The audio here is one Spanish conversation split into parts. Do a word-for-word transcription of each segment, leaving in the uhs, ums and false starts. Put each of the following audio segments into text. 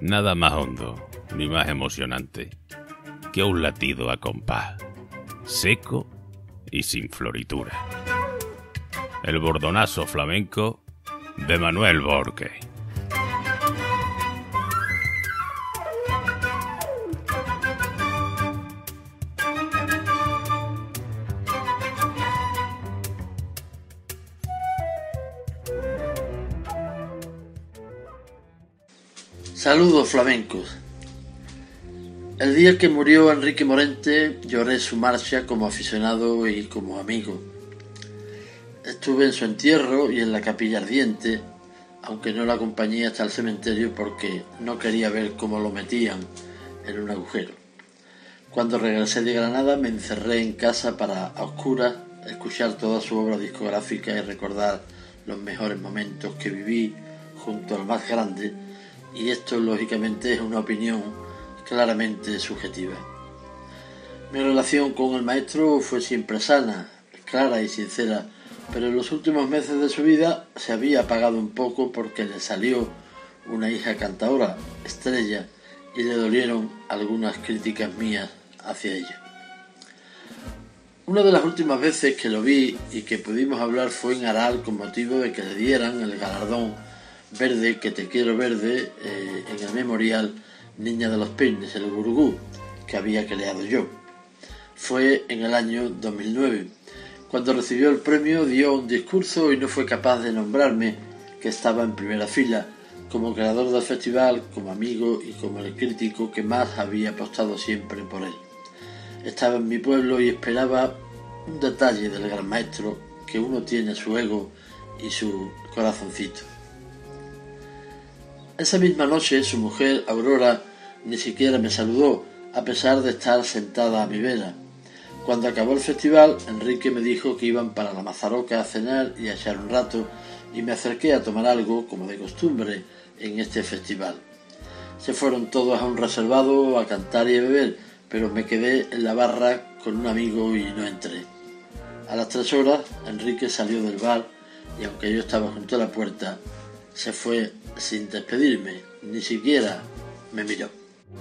Nada más hondo ni más emocionante que un latido a compás, seco y sin floritura. El bordonazo flamenco de Manuel Borque. Saludos flamencos. El día que murió Enrique Morente lloré su marcha como aficionado y como amigo. Estuve en su entierro y en la capilla ardiente, aunque no la acompañé hasta el cementerio porque no quería ver cómo lo metían en un agujero. Cuando regresé de Granada me encerré en casa para, a oscuras, escuchar toda su obra discográfica y recordar los mejores momentos que viví junto al más grande. Y esto lógicamente es una opinión claramente subjetiva. Mi relación con el maestro fue siempre sana, clara y sincera, pero en los últimos meses de su vida se había apagado un poco porque le salió una hija cantaora, Estrella, y le dolieron algunas críticas mías hacia ella. Una de las últimas veces que lo vi y que pudimos hablar fue en Aral con motivo de que le dieran el galardón Verde, que te quiero verde, eh, en el memorial Niña de los Peines, el Gurugú, que había creado yo. Fue en el año dos mil nueve. Cuando recibió el premio dio un discurso y no fue capaz de nombrarme, que estaba en primera fila, como creador del festival, como amigo y como el crítico que más había apostado siempre por él. Estaba en mi pueblo y esperaba un detalle del gran maestro, que uno tiene su ego y su corazoncito. Esa misma noche su mujer, Aurora, ni siquiera me saludó, a pesar de estar sentada a mi vera. Cuando acabó el festival, Enrique me dijo que iban para la Mazaroca a cenar y a echar un rato, y me acerqué a tomar algo, como de costumbre, en este festival. Se fueron todos a un reservado a cantar y a beber, pero me quedé en la barra con un amigo y no entré. A las tres horas, Enrique salió del bar y aunque yo estaba junto a la puerta, se fue sin despedirme, ni siquiera me miró.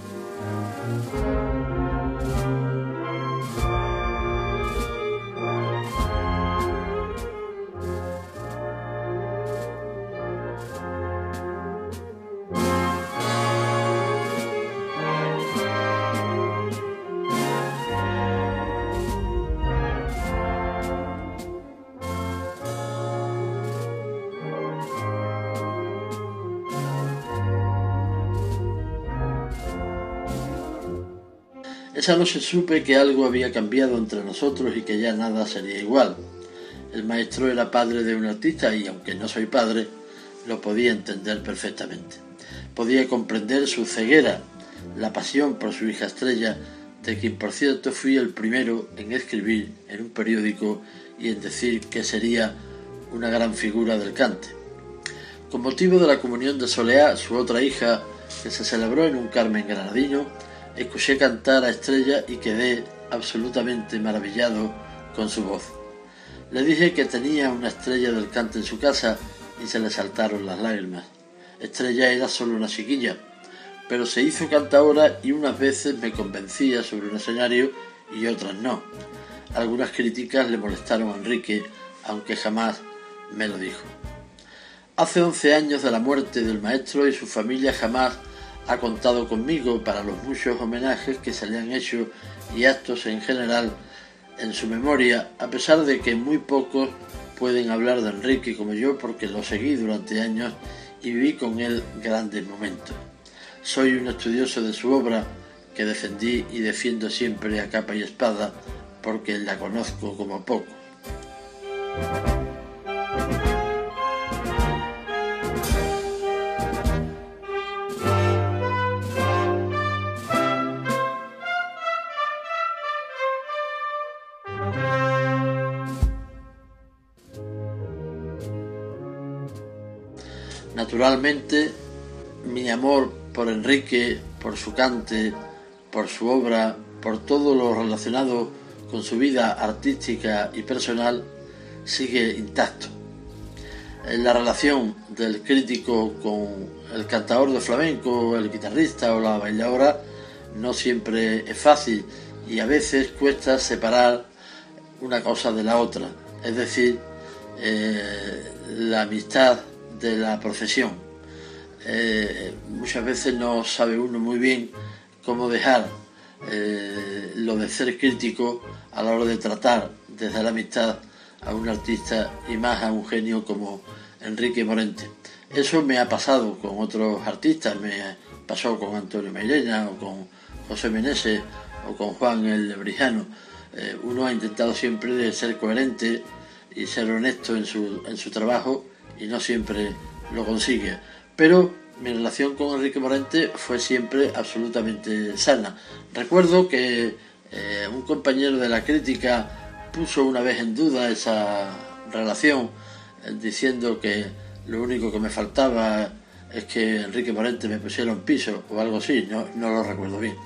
Esa noche supe que algo había cambiado entre nosotros y que ya nada sería igual. El maestro era padre de un artista y, aunque no soy padre, lo podía entender perfectamente. Podía comprender su ceguera, la pasión por su hija Estrella, de quien por cierto fui el primero en escribir en un periódico y en decir que sería una gran figura del cante. Con motivo de la comunión de Soleá, su otra hija, que se celebró en un Carmen granadino, escuché cantar a Estrella y quedé absolutamente maravillado con su voz. Le dije que tenía una estrella del cante en su casa y se le saltaron las lágrimas. Estrella era solo una chiquilla, pero se hizo cantaora y unas veces me convencía sobre un escenario y otras no. Algunas críticas le molestaron a Enrique, aunque jamás me lo dijo. Hace once años de la muerte del maestro y su familia jamás ha contado conmigo para los muchos homenajes que se le han hecho y actos en general en su memoria, a pesar de que muy pocos pueden hablar de Enrique como yo porque lo seguí durante años y viví con él grandes momentos. Soy un estudioso de su obra que defendí y defiendo siempre a capa y espada porque la conozco como poco. Naturalmente, mi amor por Enrique, por su cante, por su obra, por todo lo relacionado con su vida artística y personal, sigue intacto. La relación del crítico con el cantador de flamenco, el guitarrista o la bailadora no siempre es fácil y a veces cuesta separar una cosa de la otra, es decir, eh, la amistad de la profesión. Eh, muchas veces no sabe uno muy bien cómo dejar eh, lo de ser crítico a la hora de tratar desde la amistad a un artista y más a un genio como Enrique Morente. Eso me ha pasado con otros artistas, me pasó con Antonio Mairena o con José Meneses o con Juan el Lebrijano. Eh, uno ha intentado siempre de ser coherente y ser honesto en su, en su trabajo y no siempre lo consigue. Pero mi relación con Enrique Morente fue siempre absolutamente sana. Recuerdo que eh, un compañero de la crítica puso una vez en duda esa relación, eh, diciendo que lo único que me faltaba es que Enrique Morente me pusiera un piso o algo así, no, no lo recuerdo bien.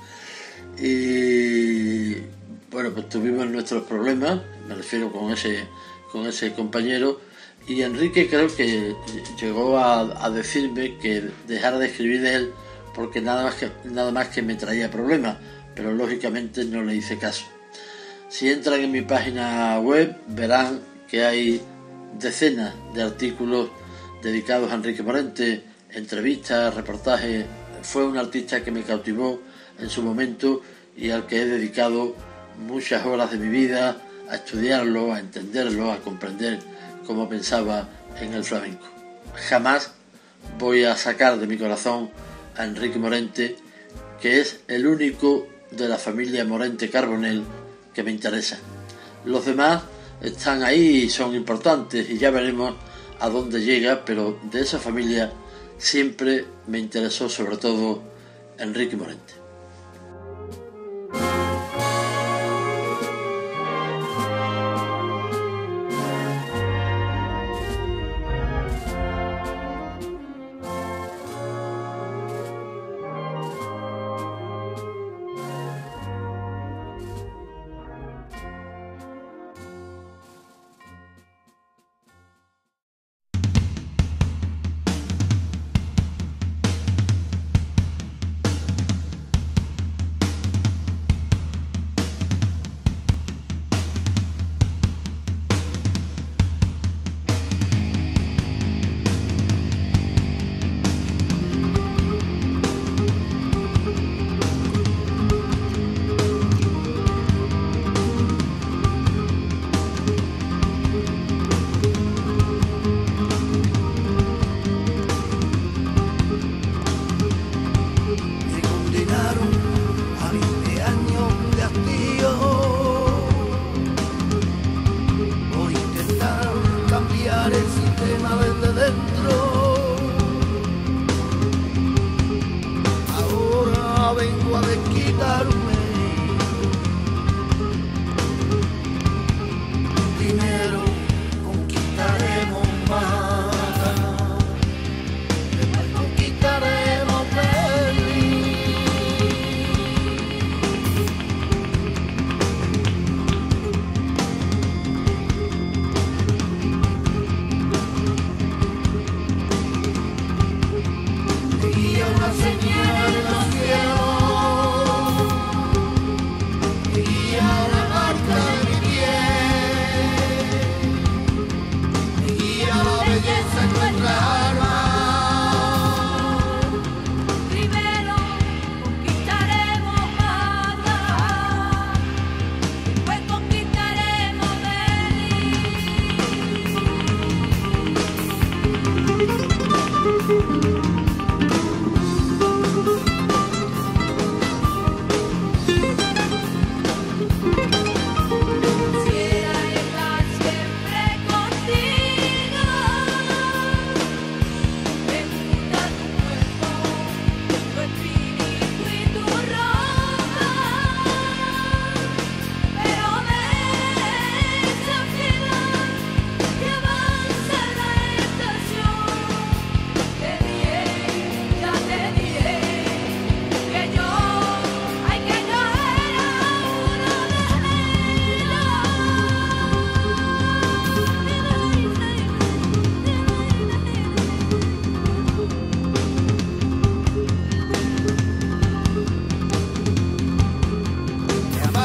Y bueno, pues tuvimos nuestros problemas, me refiero con ese, con ese compañero, y Enrique creo que llegó a, a decirme que dejara de escribir de él porque nada más que, nada más que me traía problemas, pero lógicamente no le hice caso. Si entran en mi página web verán que hay decenas de artículos dedicados a Enrique Morente, entrevistas, reportajes. Fue un artista que me cautivó en su momento y al que he dedicado muchas horas de mi vida a estudiarlo, a entenderlo, a comprender cómo pensaba en el flamenco. Jamás voy a sacar de mi corazón a Enrique Morente, que es el único de la familia Morente Carbonell que me interesa. Los demás están ahí y son importantes y ya veremos a dónde llega, pero de esa familia siempre me interesó sobre todo Enrique Morente.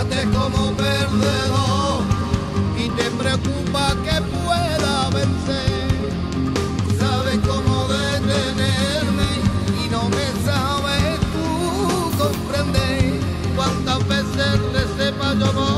sientes como perdedor y te preocupa que pueda vencer. Sabes cómo detenerme y no me sabes tú comprender. Cuántas veces recé pa' yo